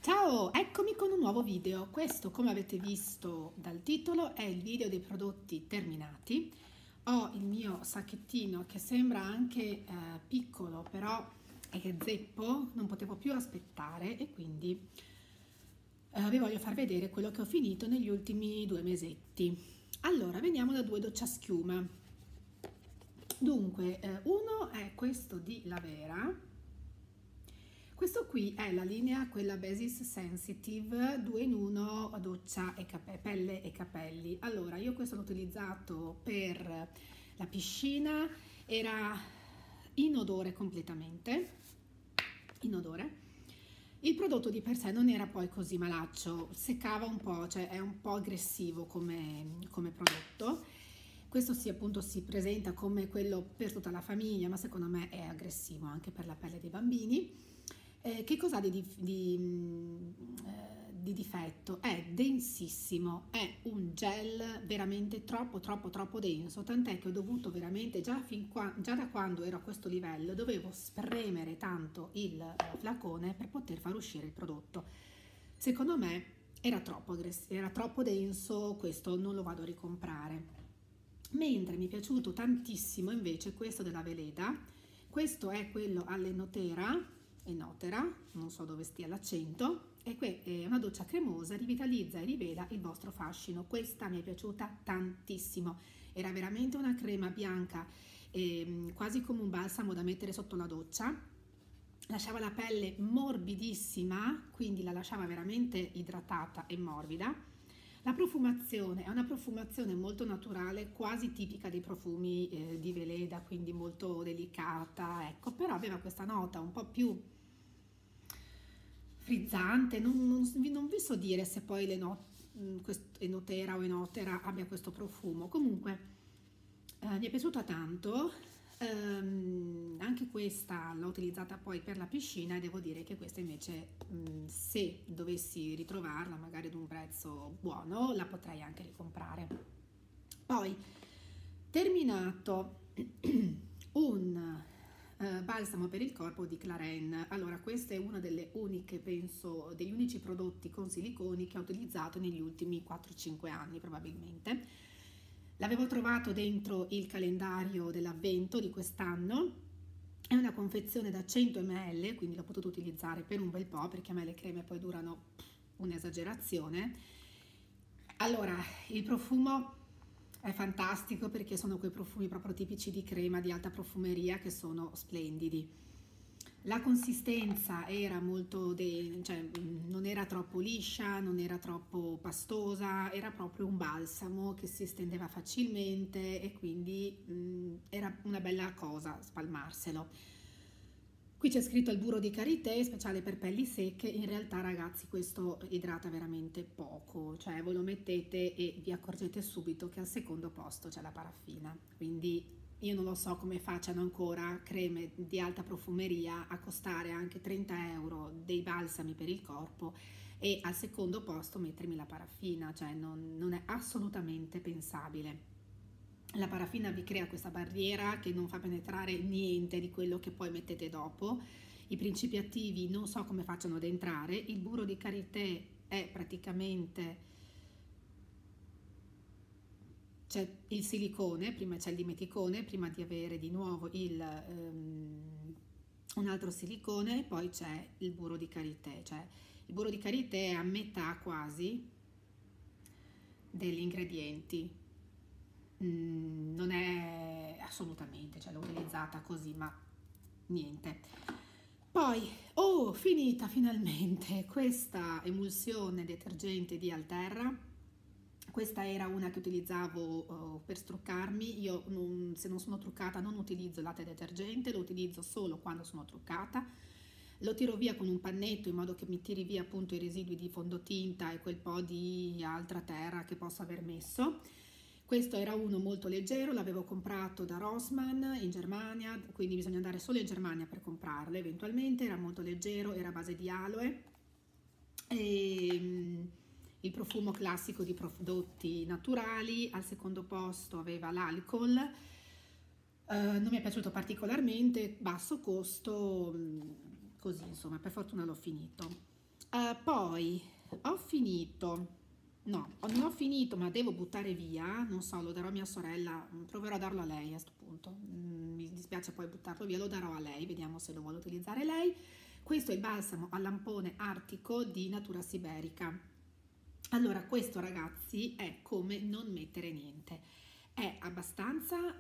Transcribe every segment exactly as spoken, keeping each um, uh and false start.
Ciao, eccomi con un nuovo video. Questo, come avete visto dal titolo, è il video dei prodotti terminati. Ho il mio sacchettino che sembra anche eh, piccolo, però è zeppo, non potevo più aspettare e quindi eh, vi voglio far vedere quello che ho finito negli ultimi due mesetti. Allora, veniamo da due docciaschiuma. Dunque, eh, uno è questo di Lavera. Questo qui è la linea, quella Basis Sensitive due in uno doccia e pelle e capelli. Allora, io questo l'ho utilizzato per la piscina, era inodore completamente, inodore. Il prodotto di per sé non era poi così malaccio, seccava un po', cioè è un po' aggressivo come, come prodotto. Questo sì, appunto si presenta come quello per tutta la famiglia, ma secondo me è aggressivo anche per la pelle dei bambini. Eh, che cosa ha di, di, di, eh, di difetto? È densissimo, è un gel veramente troppo troppo troppo denso, tant'è che ho dovuto veramente, già, fin qua, già da quando ero a questo livello, dovevo spremere tanto il eh, flacone per poter far uscire il prodotto. Secondo me era troppo, era troppo denso, questo non lo vado a ricomprare. Mentre mi è piaciuto tantissimo invece questo della Veleda, questo è quello all'Enotera, Enotera, non so dove stia l'accento, e qui è una doccia cremosa, rivitalizza e rivela il vostro fascino. Questa mi è piaciuta tantissimo, era veramente una crema bianca, eh, quasi come un balsamo da mettere sotto la doccia, lasciava la pelle morbidissima, quindi la lasciava veramente idratata e morbida. La profumazione è una profumazione molto naturale, quasi tipica dei profumi eh, di Veleda, quindi molto delicata, ecco, però aveva questa nota un po' più frizzante, non, non, non vi so dire se poi le not, Enotera o Enotera abbia questo profumo, comunque eh, mi è piaciuta tanto. Um, anche questa l'ho utilizzata poi per la piscina e devo dire che questa invece um, se dovessi ritrovarla magari ad un prezzo buono la potrei anche ricomprare. Poi terminato un uh, balsamo per il corpo di Clarins. Allora, questa è una delle uniche, penso, degli unici prodotti con siliconi che ho utilizzato negli ultimi quattro cinque anni probabilmente. L'avevo trovato dentro il calendario dell'avvento di quest'anno, è una confezione da cento millilitri, quindi l'ho potuto utilizzare per un bel po', perché a me le creme poi durano un'esagerazione. Allora, il profumo è fantastico perché sono quei profumi proprio tipici di crema di alta profumeria che sono splendidi. La consistenza era molto, de, cioè non era troppo liscia, non era troppo pastosa, era proprio un balsamo che si estendeva facilmente e quindi mh, era una bella cosa spalmarselo. Qui c'è scritto il burro di karité, speciale per pelli secche. In realtà, ragazzi, questo idrata veramente poco, cioè voi lo mettete e vi accorgete subito che al secondo posto c'è la paraffina, quindi io non lo so come facciano ancora creme di alta profumeria a costare anche trenta euro dei balsami per il corpo e al secondo posto mettermi la paraffina, cioè non, non è assolutamente pensabile. La paraffina vi crea questa barriera che non fa penetrare niente di quello che poi mettete dopo. I principi attivi non so come facciano ad entrare. Il burro di karité è praticamente... c'è il silicone, prima c'è il dimeticone, prima di avere di nuovo il, um, un altro silicone, e poi c'è il burro di karité. Cioè, il burro di karité è a metà quasi degli ingredienti. Mm, non è assolutamente, cioè l'ho utilizzata così, ma niente. Poi, oh, finita finalmente questa emulsione detergente di Alterra. Questa era una che utilizzavo uh, per struccarmi. Io non, se non sono truccata non utilizzo il latte detergente, lo utilizzo solo quando sono truccata. Lo tiro via con un pannetto in modo che mi tiri via appunto i residui di fondotinta e quel po' di altra terra che posso aver messo. Questo era uno molto leggero, l'avevo comprato da Rossmann in Germania, quindi bisogna andare solo in Germania per comprarlo eventualmente. Era molto leggero, era a base di aloe e il profumo classico di prodotti naturali. Al secondo posto aveva l'alcol, uh, non mi è piaciuto particolarmente, basso costo, così insomma, per fortuna l'ho finito. Uh, poi ho finito, no, non ho finito, ma devo buttare via, non so, lo darò a mia sorella, proverò a darlo a lei a questo punto, mm, mi dispiace poi buttarlo via, lo darò a lei, vediamo se lo vuole utilizzare lei. Questo è il balsamo al lampone artico di Natura Siberica. Allora, questo ragazzi è come non mettere niente, è abbastanza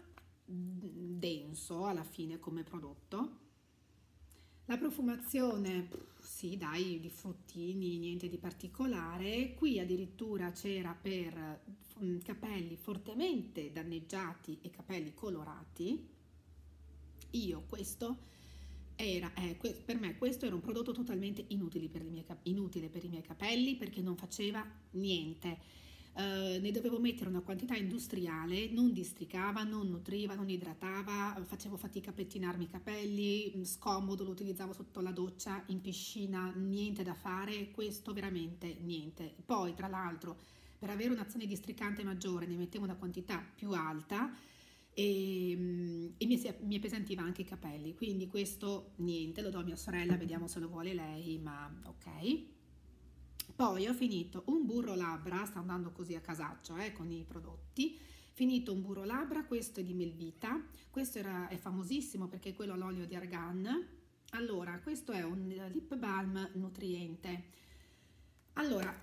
denso alla fine come prodotto. La profumazione, sì dai, di fruttini, niente di particolare. Qui addirittura c'era per capelli fortemente danneggiati e capelli colorati. Io questo era, eh, per me questo era un prodotto totalmente inutile per, i miei, inutile per i miei capelli, perché non faceva niente. Uh, ne dovevo mettere una quantità industriale, non districava, non nutriva, non idratava, facevo fatica a pettinarmi i capelli, scomodo, lo utilizzavo sotto la doccia, in piscina, niente da fare, questo veramente niente. Poi tra l'altro per avere un'azione districante maggiore ne mettevo una quantità più alta e, e mi, mi appesantiva anche i capelli, quindi questo niente, lo do a mia sorella, vediamo se lo vuole lei, ma ok. Poi ho finito un burro labbra, sto andando così a casaccio eh, con i prodotti, finito un burro labbra, questo è di Melvita, questo era, è famosissimo perché è quello all'olio di argan. Allora, questo è un lip balm nutriente. Allora,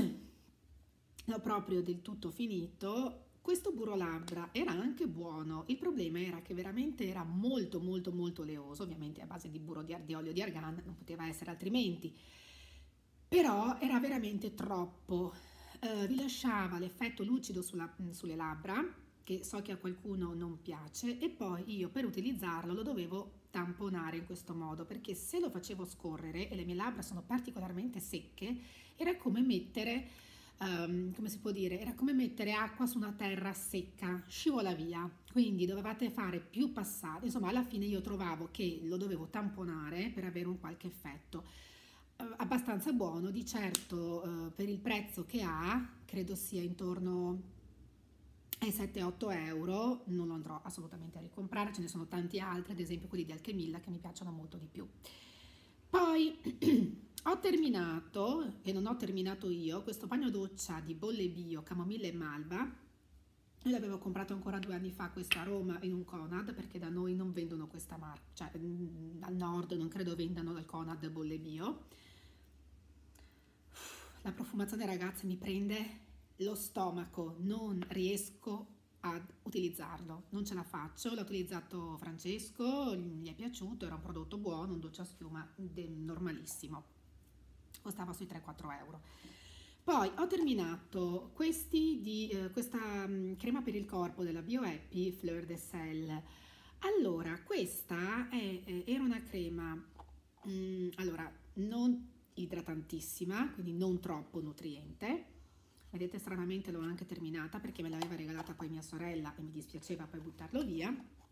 l'ho proprio del tutto finito. Questo burro labbra era anche buono, il problema era che veramente era molto molto molto oleoso, ovviamente a base di burro di, di olio di argan, non poteva essere altrimenti. Però era veramente troppo, eh, rilasciava l'effetto lucido sulla, sulle labbra, che so che a qualcuno non piace, e poi io per utilizzarlo lo dovevo tamponare in questo modo, perché se lo facevo scorrere e le mie labbra sono particolarmente secche, era come mettere, um, come si può dire, era come mettere acqua su una terra secca, scivola via, quindi dovevate fare più passate, insomma alla fine io trovavo che lo dovevo tamponare per avere un qualche effetto. Abbastanza buono, di certo eh, per il prezzo che ha, credo sia intorno ai sette otto euro, non lo andrò assolutamente a ricomprare, ce ne sono tanti altri, ad esempio quelli di Alchemilla che mi piacciono molto di più. Poi ho terminato, e non ho terminato io, questo bagno doccia di Bolle Bio, camomilla e malva. Io l'avevo comprato ancora due anni fa questo a Roma in un Conad, perché da noi non vendono questa marca, cioè al nord non credo vendano dal Conad Bolle Bio. La profumazione ragazzi mi prende lo stomaco, non riesco ad utilizzarlo, non ce la faccio. L'ha utilizzato Francesco, gli è piaciuto, era un prodotto buono, un dolce a schiuma normalissimo, costava sui tre quattro euro. Poi ho terminato questi di eh, questa mh, crema per il corpo della BioHappy Fleur de Sel. Allora, questa è, è, era una crema, mh, allora, non idratantissima, quindi non troppo nutriente. Vedete, stranamente l'ho anche terminata perché me l'aveva regalata poi mia sorella e mi dispiaceva poi buttarlo via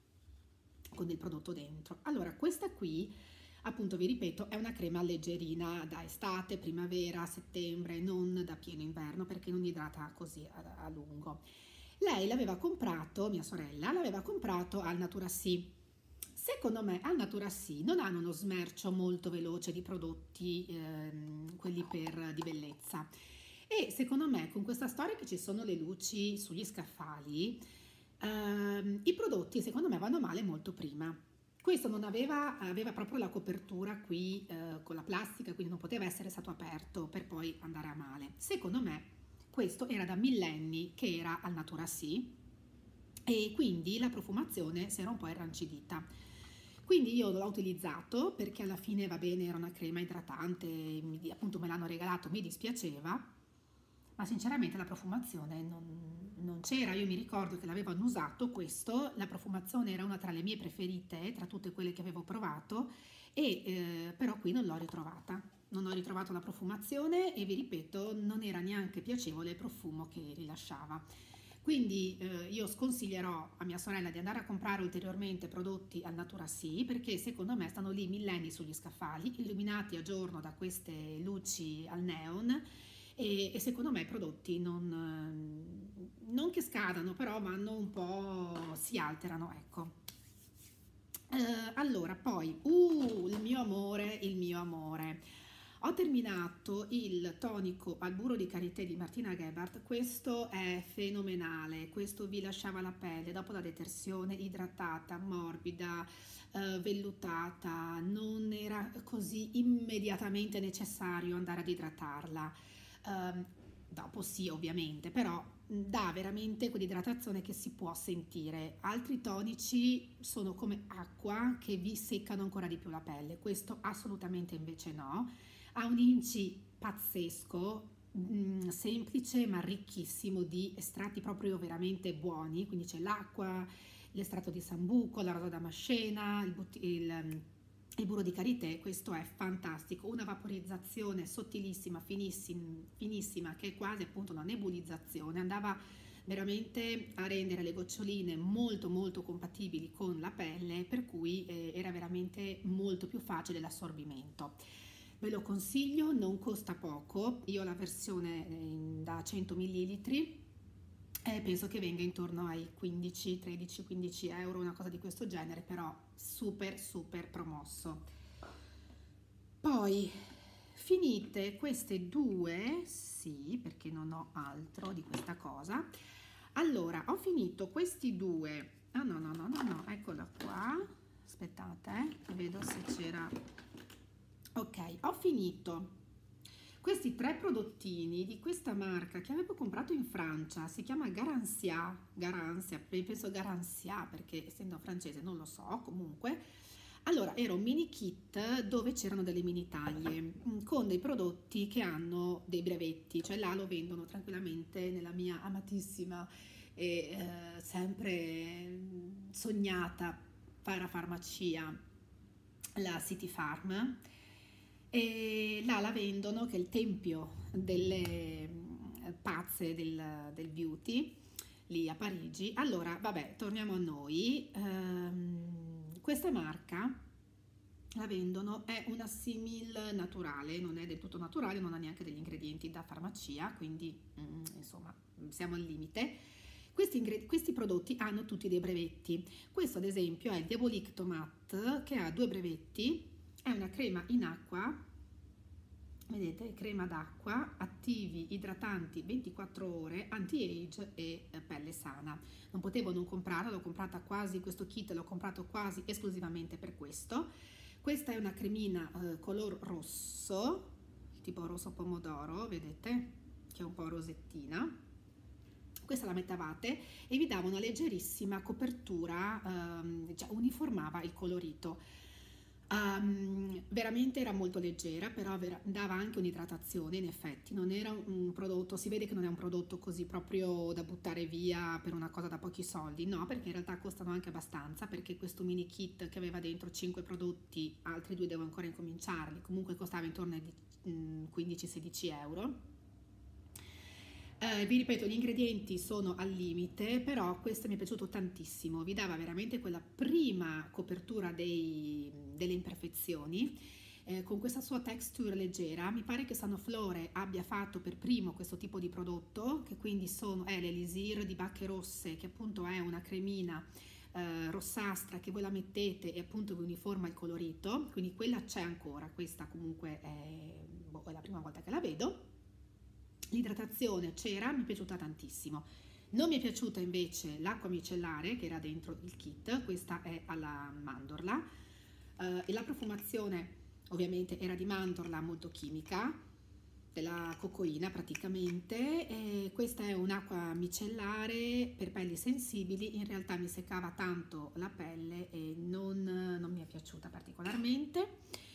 con il prodotto dentro. Allora, questa qui, appunto vi ripeto, è una crema leggerina da estate, primavera, settembre, non da pieno inverno perché non idrata così a, a lungo. Lei l'aveva comprato, mia sorella, l'aveva comprato al Natura Sì. Secondo me al Natura Sì non hanno uno smercio molto veloce di prodotti, ehm, quelli per, di bellezza. E secondo me con questa storia che ci sono le luci sugli scaffali, ehm, i prodotti secondo me vanno male molto prima. Questo non aveva, aveva proprio la copertura qui eh, con la plastica, quindi non poteva essere stato aperto per poi andare a male. Secondo me questo era da millenni che era al Natura Sì e quindi la profumazione si era un po' irrancidita. Quindi io l'ho utilizzato perché alla fine va bene, era una crema idratante, mi, appunto me l'hanno regalato, mi dispiaceva, ma sinceramente la profumazione non, non c'era. Io mi ricordo che l'avevano usato questo, la profumazione era una tra le mie preferite, tra tutte quelle che avevo provato, e eh, però qui non l'ho ritrovata. Non ho ritrovato la profumazione e vi ripeto, non era neanche piacevole il profumo che rilasciava. Quindi eh, io sconsiglierò a mia sorella di andare a comprare ulteriormente prodotti al Natura Sì, perché secondo me stanno lì millenni sugli scaffali, illuminati a giorno da queste luci al neon, e, e secondo me i prodotti non, non che scadano, però vanno un po', si alterano, ecco. Eh, allora, poi, uh, il mio amore, il mio amore. Ho terminato il tonico al burro di karité di Martina Gebhardt. Questo è fenomenale, questo vi lasciava la pelle dopo la detersione idratata, morbida, eh, vellutata, non era così immediatamente necessario andare ad idratarla. Ehm, dopo sì, ovviamente, però dà veramente quell'idratazione che si può sentire. Altri tonici sono come acqua che vi seccano ancora di più la pelle, questo assolutamente invece no. Ha un inci pazzesco, mh, semplice ma ricchissimo di estratti proprio veramente buoni, quindi c'è l'acqua, l'estratto di sambuco, la rosa damascena, il, but- il, il burro di karité. Questo è fantastico, una vaporizzazione sottilissima, finissim- finissima, che è quasi appunto una nebulizzazione, andava veramente a rendere le goccioline molto molto compatibili con la pelle, per cui eh, era veramente molto più facile l'assorbimento. Ve lo consiglio, non costa poco, io ho la versione eh, da cento millilitri, eh, penso che venga intorno ai quindici, tredici, quindici euro, una cosa di questo genere, però super super promosso. Poi finite queste due, sì, perché non ho altro di questa cosa. Allora, ho finito questi due. Ah no, no, no, no, no, eccola qua. Aspettate, eh, vedo se c'era. Ok, ho finito questi tre prodottini di questa marca che avevo comprato in Francia, si chiama Garancia, Garancia, penso Garancia perché essendo francese non lo so, comunque. Allora, era un mini kit dove c'erano delle mini taglie mm, con dei prodotti che hanno dei brevetti, cioè là lo vendono tranquillamente nella mia amatissima e eh, sempre mm, sognata parafarmacia, la City Farm. E là la vendono, che è il tempio delle mm, pazze del, del beauty, lì a Parigi. Allora, vabbè, torniamo a noi. Ehm, questa marca la vendono, è una simil naturale, non è del tutto naturale, non ha neanche degli ingredienti da farmacia, quindi mm, insomma siamo al limite. Questi, ingre- questi prodotti hanno tutti dei brevetti. Questo ad esempio è il Diabolique Tomate che ha due brevetti, è una crema in acqua, vedete, crema d'acqua, attivi, idratanti ventiquattro ore, anti-age e eh, pelle sana. Non potevo non comprarla, l'ho comprata quasi, questo kit l'ho comprato quasi esclusivamente per questo. Questa è una cremina eh, color rosso, tipo rosso pomodoro, vedete, che è un po' rosettina. Questa la mettavate e vi dava una leggerissima copertura, ehm, cioè uniformava il colorito. Um, veramente era molto leggera, però vera- dava anche un'idratazione, in effetti non era un, un prodotto, si vede che non è un prodotto così proprio da buttare via per una cosa da pochi soldi, no, perché in realtà costano anche abbastanza, perché questo mini kit che aveva dentro cinque prodotti, altri due devo ancora incominciarli, comunque costava intorno ai mm, quindici sedici euro. Eh, vi ripeto, gli ingredienti sono al limite, però questo mi è piaciuto tantissimo, vi dava veramente quella prima copertura dei- delle imperfezioni, eh, con questa sua texture leggera. Mi pare che Sanoflore abbia fatto per primo questo tipo di prodotto, che quindi sono, è l'Elisir di Bacche Rosse, che appunto è una cremina eh, rossastra che voi la mettete e appunto vi uniforma il colorito, quindi quella c'è ancora, questa comunque è, boh, è la prima volta che la vedo. L'idratazione c'era, mi è piaciuta tantissimo. Non mi è piaciuta invece l'acqua micellare che era dentro il kit, questa è alla mandorla, eh, e la profumazione ovviamente era di mandorla molto chimica, della cocoina praticamente, e questa è un'acqua micellare per pelli sensibili, in realtà mi seccava tanto la pelle e non, non mi è piaciuta particolarmente.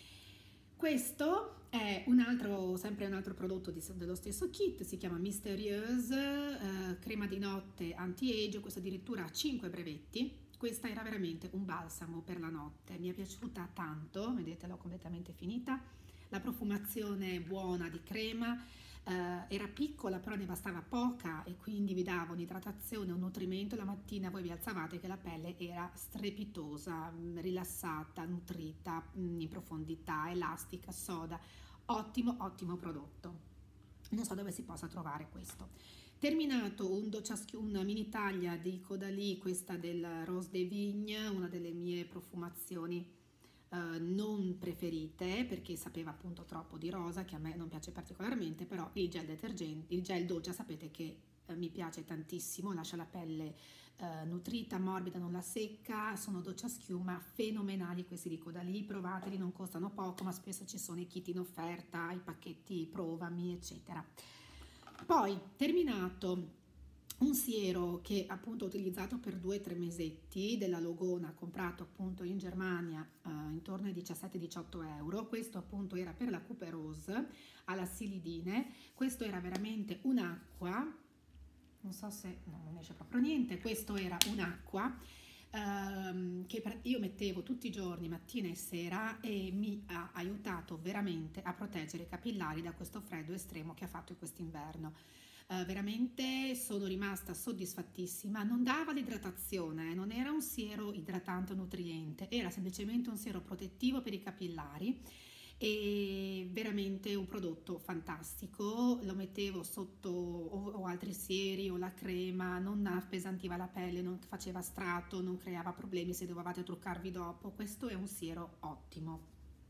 Questo è un altro, sempre un altro prodotto di- dello stesso kit, si chiama Mysterieuse, eh, crema di notte anti-age, questo addirittura ha cinque brevetti. Questa era veramente un balsamo per la notte, mi è piaciuta tanto, vedete l'ho completamente finita. La profumazione buona di crema, eh, era piccola però ne bastava poca e quindi vi dava un'idratazione, un nutrimento. La mattina voi vi alzavate che la pelle era strepitosa, mh, rilassata, nutrita, mh, in profondità, elastica, soda. Ottimo, ottimo prodotto. Non so dove si possa trovare questo. Terminato un ciascu- una mini taglia di Caudalie, questa del Rose des Vignes, una delle mie profumazioni eh, non preferite, perché sapeva appunto troppo di rosa, che a me non piace particolarmente, però il gel detergente, il gel doccia sapete che eh, mi piace tantissimo, lascia la pelle eh, nutrita, morbida, non la secca, sono doccia schiuma fenomenali questi di Caudalie, provateli, non costano poco, ma spesso ci sono i kit in offerta, i pacchetti provami, eccetera. Poi, terminato un siero che appunto ho utilizzato per due o tre mesetti della Logona, comprato appunto in Germania eh, intorno ai diciassette diciotto euro. Questo appunto era per la Couperose alla Silidine. Questo era veramente un'acqua, non so se no, non esce proprio niente. Questo era un'acqua ehm, che io mettevo tutti i giorni, mattina e sera, e mi ha aiutato veramente a proteggere i capillari da questo freddo estremo che ha fatto in quest'inverno. Uh, veramente sono rimasta soddisfattissima, non dava l'idratazione, non era un siero idratante o nutriente, era semplicemente un siero protettivo per i capillari e veramente un prodotto fantastico. Lo mettevo sotto o, o altri sieri o la crema, non appesantiva la pelle, non faceva strato, non creava problemi se dovevate truccarvi dopo. Questo è un siero ottimo.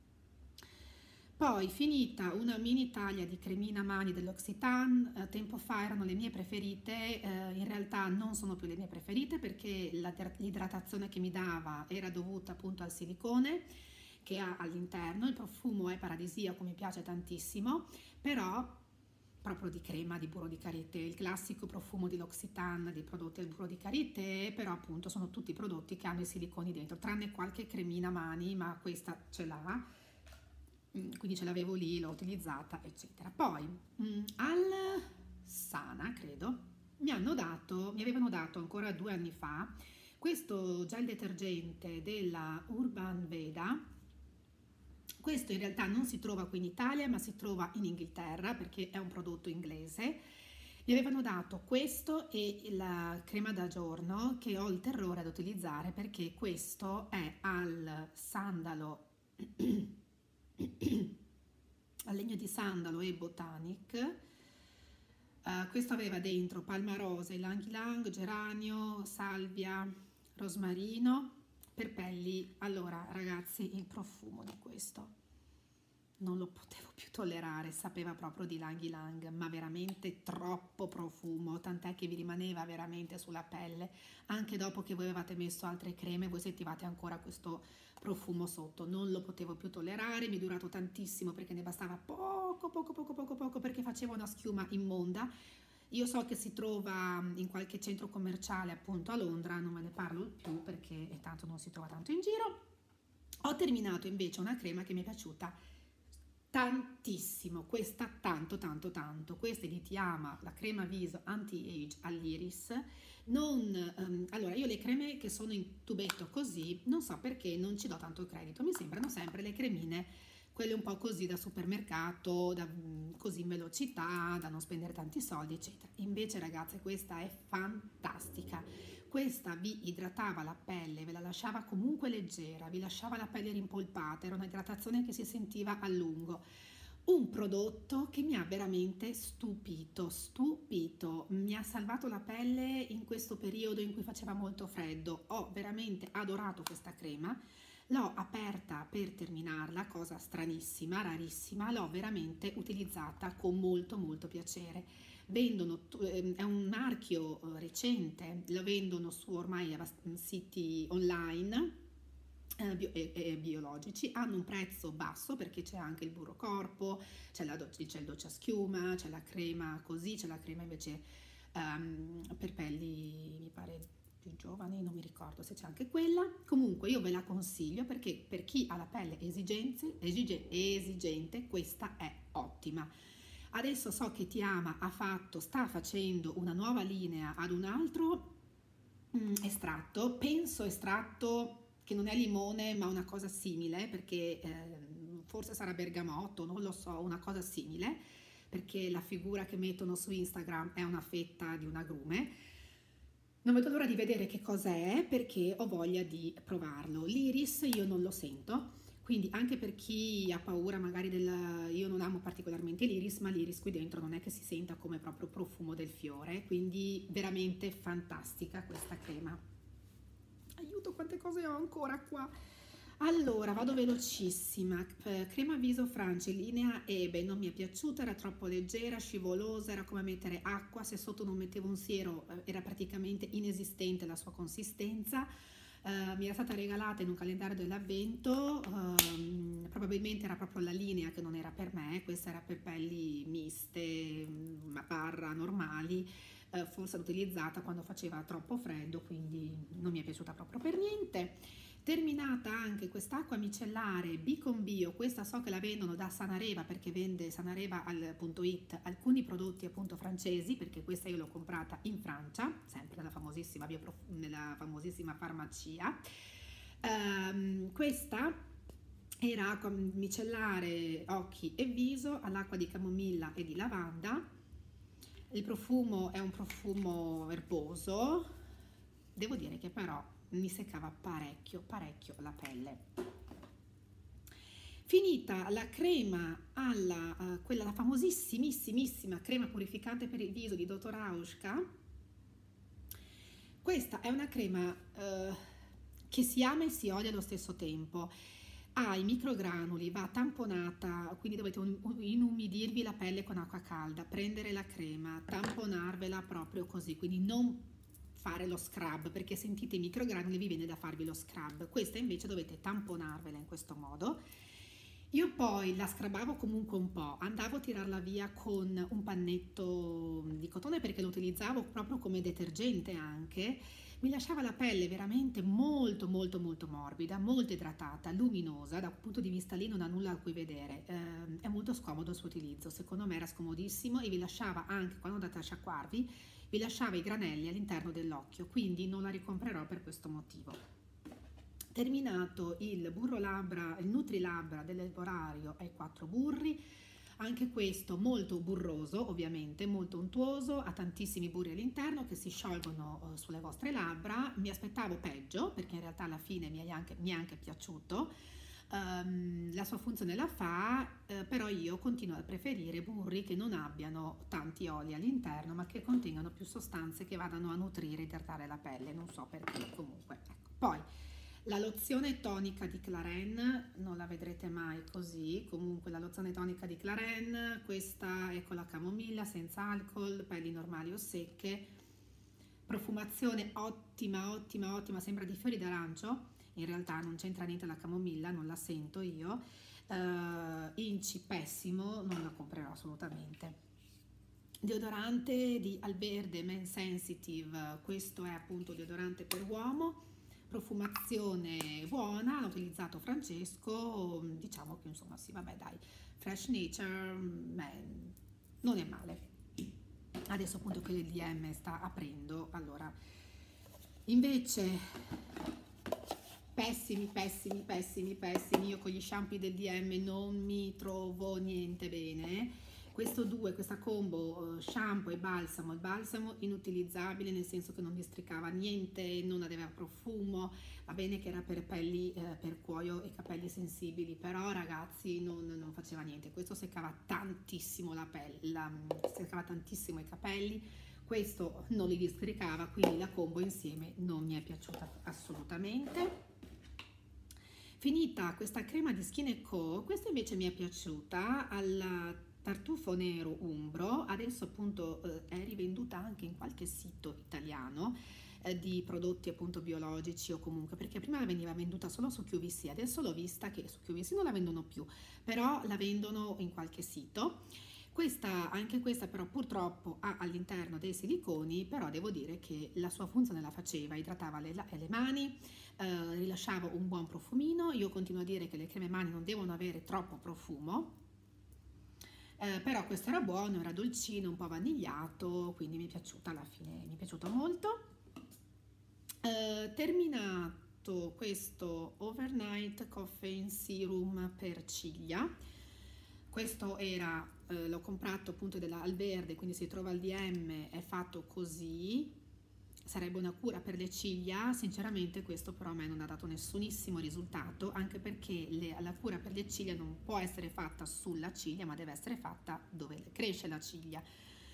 Poi, finita una mini taglia di cremina mani dell'Occitane, eh, tempo fa erano le mie preferite, eh, in realtà non sono più le mie preferite perché la, l'idratazione che mi dava era dovuta appunto al silicone che ha all'interno. Il profumo è paradisiaco, mi piace tantissimo, però proprio di crema, di burro di karité, il classico profumo di L'Occitane, dei prodotti al burro di karité, però appunto sono tutti prodotti che hanno i siliconi dentro, tranne qualche cremina mani, ma questa ce l'ha. Quindi ce l'avevo lì, l'ho utilizzata, eccetera. Poi mh, al Sana, credo, mi hanno dato, mi avevano dato ancora due anni fa questo gel detergente della Urban Veda. Questo in realtà non si trova qui in Italia, ma si trova in Inghilterra perché è un prodotto inglese. Mi avevano dato questo e la crema da giorno che ho il terrore ad utilizzare perché questo è al sandalo al legno di sandalo e botanic. Uh, questo aveva dentro palmarosa, ylang ylang, geranio, salvia, rosmarino per pelli. Allora ragazzi, il profumo di questo non lo potevo più tollerare, sapeva proprio di ylang ylang, ma veramente troppo profumo, tant'è che vi rimaneva veramente sulla pelle anche dopo che voi avevate messo altre creme, voi sentivate ancora questo profumo sotto. Non lo potevo più tollerare, mi è durato tantissimo perché ne bastava poco poco poco poco poco perché faceva una schiuma immonda. Io so che si trova in qualche centro commerciale appunto a Londra, non ve ne parlo più perché tanto non si trova tanto in giro. Ho terminato invece una crema che mi è piaciuta tantissimo, questa tanto tanto tanto, questa è di Tiama, la crema viso anti-age all'iris. Non, um, allora io le creme che sono in tubetto così non so perché non ci do tanto credito, mi sembrano sempre le cremine quelle un po' così da supermercato, da, così in velocità, da non spendere tanti soldi eccetera. Invece ragazze questa è fantastica, questa vi idratava la pelle, ve la lasciava comunque leggera, vi lasciava la pelle rimpolpata, era un'idratazione che si sentiva a lungo. Un prodotto che mi ha veramente stupito, stupito, mi ha salvato la pelle in questo periodo in cui faceva molto freddo. Ho veramente adorato questa crema, l'ho aperta per terminarla, cosa stranissima, rarissima, l'ho veramente utilizzata con molto molto piacere. Vendono, è un marchio recente, lo vendono su ormai siti online Eh, bio, eh, eh, biologici, hanno un prezzo basso perché c'è anche il burro corpo, c'è, la do- c'è il doccia schiuma, c'è la crema così, c'è la crema invece um, per pelli mi pare più giovani, non mi ricordo se c'è anche quella. Comunque io ve la consiglio perché per chi ha la pelle esigenze, esige, esigente questa è ottima. Adesso so che Tiama ha fatto, sta facendo una nuova linea ad un altro mm, estratto, penso estratto che non è limone ma una cosa simile perché eh, forse sarà bergamotto, non lo so, una cosa simile perché la figura che mettono su Instagram è una fetta di un agrume. Non vedo l'ora di vedere che cos'è perché ho voglia di provarlo. L'iris io non lo sento, quindi anche per chi ha paura magari del... io non amo particolarmente l'iris, ma l'iris qui dentro non è che si senta come proprio profumo del fiore, quindi veramente fantastica questa crema. Aiuto, quante cose ho ancora qua. Allora, vado velocissima. Eh, crema viso Francia in linea Ebe, non mi è piaciuta, era troppo leggera, scivolosa, era come mettere acqua, se sotto non mettevo un siero eh, era praticamente inesistente la sua consistenza. Eh, mi era stata regalata in un calendario dell'avvento, ehm, probabilmente era proprio la linea che non era per me, questa era per pelli miste, ma barra normali, eh, forse l'ho utilizzata quando faceva troppo freddo, quindi non mi è piaciuta proprio per niente. Terminata anche quest'acqua micellare Bicon Bio, questa so che la vendono da Sanareva perché vende sanareva punto it alcuni prodotti appunto francesi, perché questa io l'ho comprata in Francia, sempre nella famosissima, bioprof- nella famosissima farmacia. Ehm, questa era acqua micellare occhi e viso all'acqua di camomilla e di lavanda. Il profumo è un profumo erboso, devo dire che però mi seccava parecchio, parecchio la pelle. Finita la crema alla, uh, quella la famosissimissima crema purificante per il viso di dottor Aushka. Questa è una crema uh, che si ama e si odia allo stesso tempo. Ha i microgranuli, va tamponata, quindi dovete inumidirvi la pelle con acqua calda, prendere la crema, tamponarvela proprio così, quindi non fare lo scrub, perché sentite i microgranuli vi viene da farvi lo scrub. Questa invece dovete tamponarvela in questo modo. Io poi la scrubavo comunque un po', andavo a tirarla via con un pannetto di cotone perché lo utilizzavo proprio come detergente anche. Mi lasciava la pelle veramente molto molto molto morbida, molto idratata, luminosa, da un punto di vista lì non ha nulla a cui vedere, eh, è molto scomodo il suo utilizzo, secondo me era scomodissimo e vi lasciava anche quando andate a sciacquarvi, vi lasciava i granelli all'interno dell'occhio, quindi non la ricomprerò per questo motivo. Terminato il burro labbra, il Nutri Labbra dell'Elborario ai quattro burri, anche questo molto burroso, ovviamente, molto untuoso, ha tantissimi burri all'interno che si sciolgono uh, sulle vostre labbra. Mi aspettavo peggio, perché in realtà alla fine mi è anche, mi è anche piaciuto. Um, la sua funzione la fa, eh, però io continuo a preferire burri che non abbiano tanti oli all'interno, ma che contengano più sostanze che vadano a nutrire e idratare la pelle. Non so perché, comunque. Ecco. Poi, la lozione tonica di Clarins, non la vedrete mai così, comunque la lozione tonica di Clarins, questa è con la camomilla, senza alcol, pelli normali o secche, profumazione ottima, ottima, ottima, sembra di fiori d'arancio, in realtà non c'entra niente la camomilla, non la sento io, uh, inci pessimo, non la comprerò assolutamente. Deodorante di Alberde Men Sensitive, questo è appunto deodorante per uomo, profumazione buona, l'ha utilizzato Francesco, diciamo che insomma sì, vabbè dai, Fresh Nature, beh, non è male. Adesso appunto che il D M sta aprendo, allora invece pessimi, pessimi, pessimi, pessimi, io con gli shampoo del D M non mi trovo niente bene. Questo due, questa combo shampoo e balsamo, il balsamo inutilizzabile nel senso che non districava niente, non aveva profumo, va bene che era per pelli, eh, per cuoio e capelli sensibili, però ragazzi non, non faceva niente, questo seccava tantissimo la pelle, la, seccava tantissimo i capelli, questo non li districava, quindi la combo insieme non mi è piaciuta assolutamente. Finita questa crema di Skin Co, questa invece mi è piaciuta, al tartufo nero umbro, adesso appunto eh, è rivenduta anche in qualche sito italiano eh, di prodotti appunto biologici o comunque, perché prima veniva venduta solo su Q V C, adesso l'ho vista che su Q V C non la vendono più, però la vendono in qualche sito. Questa, anche questa però purtroppo ha all'interno dei siliconi, però devo dire che la sua funzione la faceva, idratava le, le mani, eh, rilasciava un buon profumino. Io continuo a dire che le creme mani non devono avere troppo profumo, Eh, però questo era buono, era dolcino, un po' vanigliato, quindi mi è piaciuta alla fine, mi è piaciuto molto. Eh, terminato questo Overnight Caffeine Serum per ciglia, questo era, eh, l'ho comprato appunto della Alberde, quindi si trova al D M, è fatto così, sarebbe una cura per le ciglia, sinceramente questo però a me non ha dato nessunissimo risultato, anche perché le, la cura per le ciglia non può essere fatta sulla ciglia, ma deve essere fatta dove cresce la ciglia.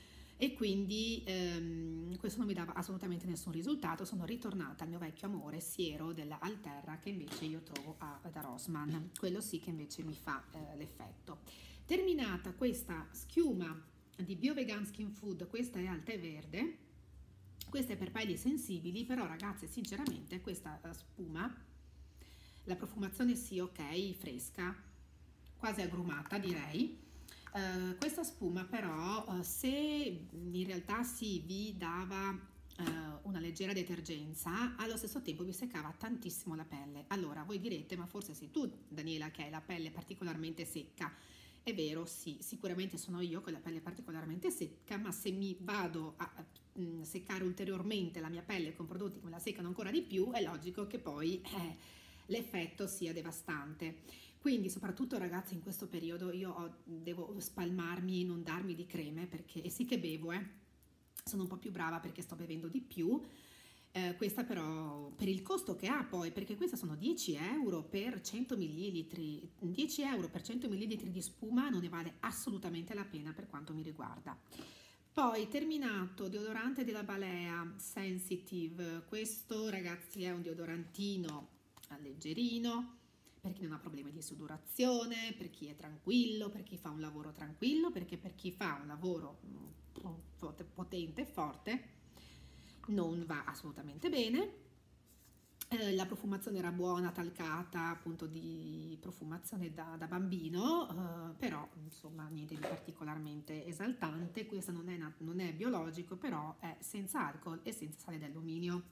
e quindi ehm, questo non mi dava assolutamente nessun risultato. Sono ritornata al mio vecchio amore siero della Alterra, che invece io trovo a, da Rossmann, quello sì che invece mi fa eh, l'effetto. Terminata questa schiuma di BioVegan Skin Food, questa è al tè verde, questa è per pelli sensibili, però ragazze sinceramente questa spuma, la profumazione sì, ok, fresca, quasi agrumata direi. Uh, questa spuma però uh, se in realtà sì vi dava uh, una leggera detergenza, allo stesso tempo vi seccava tantissimo la pelle. Allora voi direte, ma forse sei tu Daniela che hai la pelle particolarmente secca. È vero, sì, sicuramente sono io con la pelle particolarmente secca, ma se mi vado a, a mh, seccare ulteriormente la mia pelle con prodotti che me la seccano ancora di più, è logico che poi eh, l'effetto sia devastante. Quindi soprattutto ragazzi in questo periodo io ho, devo spalmarmi, inondarmi di creme, perché e sì che bevo, eh. Sono un po' più brava perché sto bevendo di più, eh, questa però per il costo che ha poi, perché questa sono dieci euro per cento millilitri, dieci euro per cento millilitri di spuma non ne vale assolutamente la pena per quanto mi riguarda. Poi terminato, deodorante della Balea Sensitive, questo ragazzi è un deodorantino alleggerino, per chi non ha problemi di sudorazione, per chi è tranquillo, per chi fa un lavoro tranquillo, perché per chi fa un lavoro potente e forte non va assolutamente bene. Eh, la profumazione era buona, talcata, appunto di profumazione da, da bambino, eh, però insomma niente di particolarmente esaltante. Questo non è, non è biologico, però è senza alcol e senza sale d'alluminio.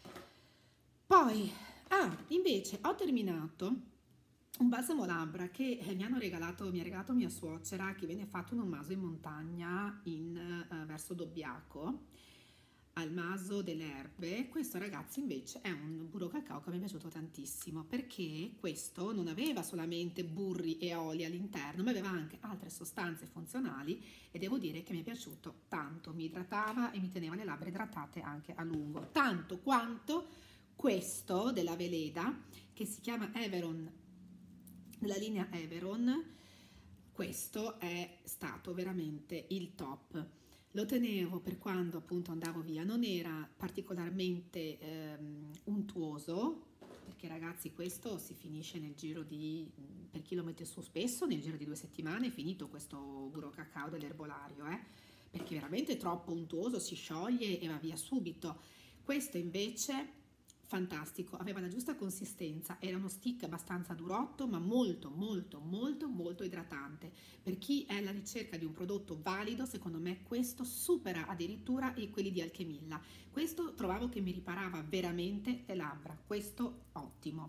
Poi, ah, invece ho terminato un balsamo labbra che mi hanno regalato, mi ha regalato mia suocera, che viene fatto in un maso in montagna in, uh, verso Dobbiaco, al maso delle erbe. Questo ragazzi invece è un burro cacao che mi è piaciuto tantissimo, perché questo non aveva solamente burri e oli all'interno, ma aveva anche altre sostanze funzionali e devo dire che mi è piaciuto tanto, mi idratava e mi teneva le labbra idratate anche a lungo, tanto quanto questo della Veleda che si chiama Everon, nella linea Everon. Questo è stato veramente il top. Lo tenevo per quando appunto andavo via, non era particolarmente ehm, untuoso, perché ragazzi questo si finisce nel giro di, per chi lo mette su spesso, nel giro di due settimane è finito questo burro cacao dell'erbolario, eh? Perché veramente è troppo untuoso, si scioglie e va via subito. Questo invece fantastico, aveva la giusta consistenza, era uno stick abbastanza durotto ma molto molto molto molto idratante. Per chi è alla ricerca di un prodotto valido, secondo me questo supera addirittura quelli di Alchemilla. Questo trovavo che mi riparava veramente le labbra, questo ottimo.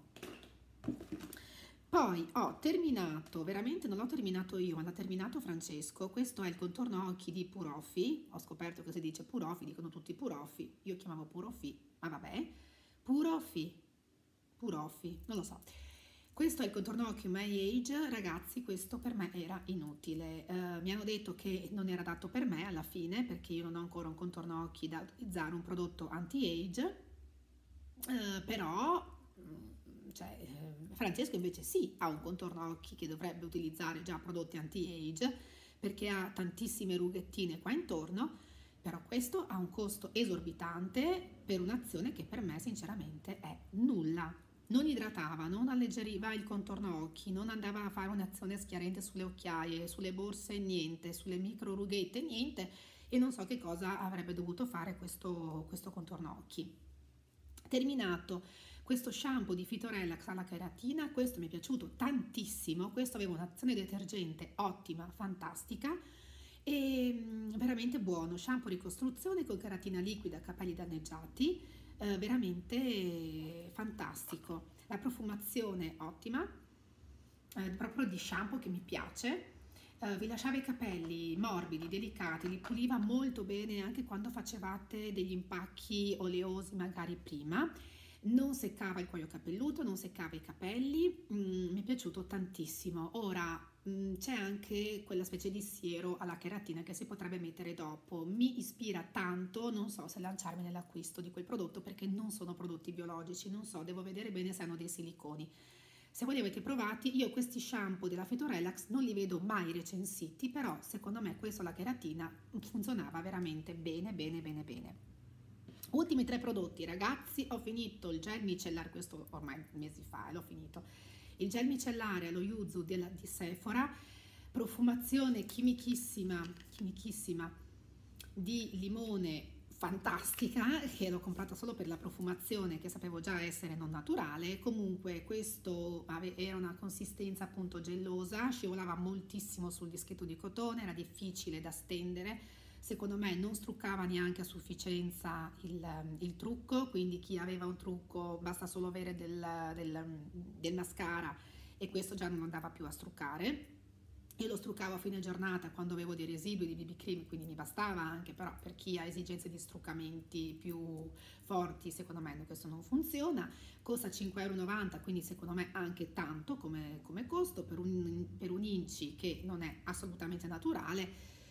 Poi ho terminato, veramente non l'ho terminato io, ma l'ha terminato Francesco. Questo è il contorno occhi di Purofi. Ho scoperto che si dice Purofi, dicono tutti Purofi, io chiamavo Purofi, ma vabbè. Purofi, Purofi, non lo so. Questo è il contorno occhio My Age, ragazzi, questo per me era inutile. Uh, mi hanno detto che non era adatto per me alla fine, perché io non ho ancora un contorno occhi da utilizzare, un prodotto anti-age, uh, però cioè, eh, Francesco invece sì, ha un contorno occhi che dovrebbe utilizzare già prodotti anti-age, perché ha tantissime rughettine qua intorno. Però questo ha un costo esorbitante per un'azione che per me sinceramente è nulla. Non idratava, non alleggeriva il contorno occhi, non andava a fare un'azione schiarente sulle occhiaie, sulle borse niente, sulle micro rughette niente, e non so che cosa avrebbe dovuto fare questo, questo contorno occhi. Terminato questo shampoo di Phytorelax alla cheratina, questo mi è piaciuto tantissimo, questo aveva un'azione detergente ottima, fantastica, e veramente buono, shampoo ricostruzione con cheratina liquida, capelli danneggiati, eh, veramente fantastico. La profumazione ottima, eh, proprio di shampoo che mi piace, eh, vi lasciava i capelli morbidi, delicati, li puliva molto bene anche quando facevate degli impacchi oleosi magari prima. Non seccava il cuoio capelluto, non seccava i capelli, mm, mi è piaciuto tantissimo. Ora mm, c'è anche quella specie di siero alla cheratina che si potrebbe mettere dopo, mi ispira tanto, non so se lanciarmi nell'acquisto di quel prodotto perché non sono prodotti biologici, non so, devo vedere bene se hanno dei siliconi. Se voi li avete provati, io questi shampoo della Phytorelax non li vedo mai recensiti, però secondo me questo, la cheratina, funzionava veramente bene, bene, bene, bene. Ultimi tre prodotti, ragazzi, ho finito il gel micellare, questo ormai mesi fa, l'ho finito, il gel micellare allo yuzu della, di Sephora, profumazione chimichissima, chimichissima di limone, fantastica, che l'ho comprata solo per la profumazione, che sapevo già essere non naturale. Comunque questo era una consistenza appunto gellosa, scivolava moltissimo sul dischetto di cotone, era difficile da stendere, secondo me non struccava neanche a sufficienza il, il trucco, quindi chi aveva un trucco basta solo avere del, del, del mascara e questo già non andava più a struccare. Io lo struccavo a fine giornata quando avevo dei residui di B B cream, quindi mi bastava anche, però per chi ha esigenze di struccamenti più forti, secondo me questo non funziona. Costa cinque e novanta euro, quindi secondo me anche tanto come, come costo per un, per un inci che non è assolutamente naturale.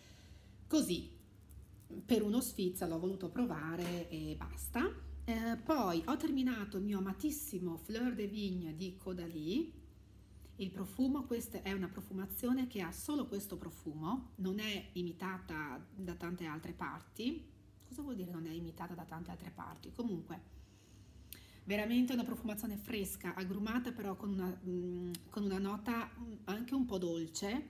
Così, per uno sfizio l'ho voluto provare e basta. Eh, poi ho terminato il mio amatissimo Fleur de Vigne di Caudalie. Il profumo, questa è una profumazione che ha solo questo profumo, non è imitata da tante altre parti. Cosa vuol dire non è imitata da tante altre parti? Comunque, veramente una profumazione fresca, agrumata però con una, mh, con una nota anche un po' dolce.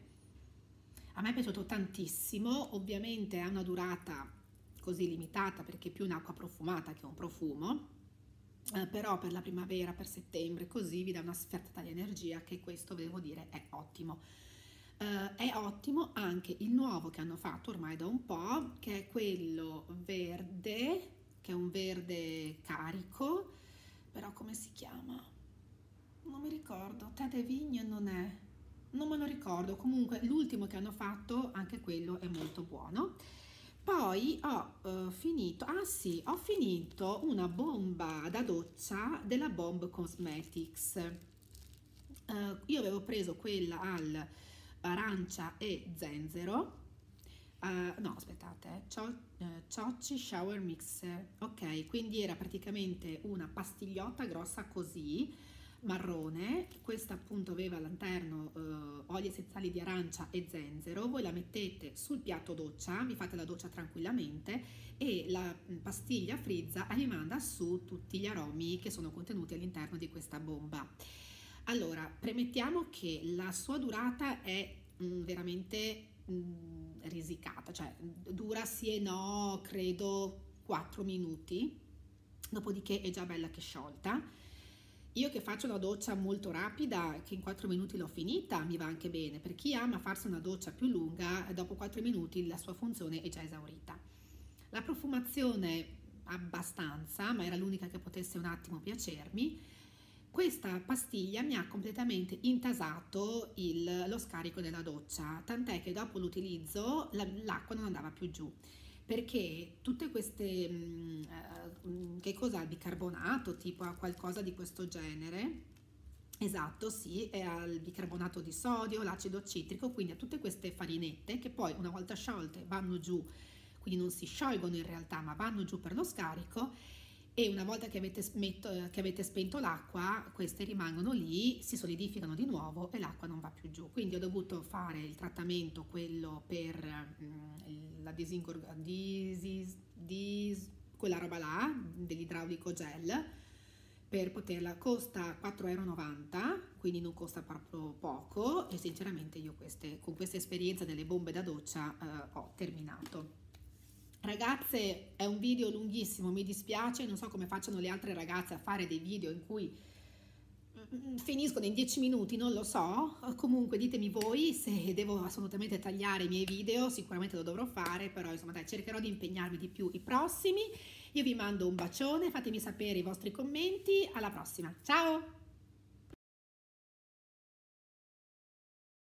A me è piaciuto tantissimo, ovviamente ha una durata così limitata perché è più un'acqua profumata che un profumo. Eh, però per la primavera, per settembre, così vi dà una sferzata di energia, che questo devo dire è ottimo. Eh, è ottimo anche il nuovo che hanno fatto ormai da un po', che è quello verde, che è un verde carico, però come si chiama? Non mi ricordo, Thé de Vigne non è, non me lo ricordo, comunque l'ultimo che hanno fatto, anche quello è molto buono. Poi ho uh, finito, ah sì, ho finito una bomba da doccia della Bomb Cosmetics. Uh, io avevo preso quella al arancia e zenzero. Uh, no, aspettate, Ciocci Shower Mixer. Ok, quindi era praticamente una pastigliotta grossa così, marrone. Questa appunto aveva all'interno eh, oli essenziali di arancia e zenzero. Voi la mettete sul piatto doccia, vi fate la doccia tranquillamente e la pastiglia frizza vi manda su tutti gli aromi che sono contenuti all'interno di questa bomba. Allora, premettiamo che la sua durata è mh, veramente mh, risicata, cioè dura sì e no, credo quattro minuti, dopodiché è già bella che sciolta. Io che faccio una doccia molto rapida, che in quattro minuti l'ho finita, mi va anche bene. Per chi ama farsi una doccia più lunga, dopo quattro minuti la sua funzione è già esaurita. La profumazione abbastanza, ma era l'unica che potesse un attimo piacermi. Questa pastiglia mi ha completamente intasato il, lo scarico della doccia, tant'è che dopo l'utilizzo l'acqua non andava più giù. Perché tutte queste, mh, che cos'ha, il bicarbonato, tipo a qualcosa di questo genere, esatto, sì, è al bicarbonato di sodio, l'acido citrico, quindi a tutte queste farinette che poi una volta sciolte vanno giù, quindi non si sciolgono in realtà, ma vanno giù per lo scarico, e una volta che avete, smetto, che avete spento l'acqua, queste rimangono lì, si solidificano di nuovo e l'acqua non va più giù. Quindi ho dovuto fare il trattamento, quello per mh, la disingor- dis, dis, quella roba là, dell'idraulico gel, per poterla, costa quattro e novanta euro, quindi non costa proprio poco, e sinceramente io queste, con questa esperienza delle bombe da doccia eh, ho terminato. Ragazze, è un video lunghissimo, mi dispiace, non so come facciano le altre ragazze a fare dei video in cui finiscono in dieci minuti, non lo so. Comunque ditemi voi se devo assolutamente tagliare i miei video, sicuramente lo dovrò fare, però insomma dai, cercherò di impegnarmi di più i prossimi. Io vi mando un bacione, fatemi sapere i vostri commenti, alla prossima, ciao!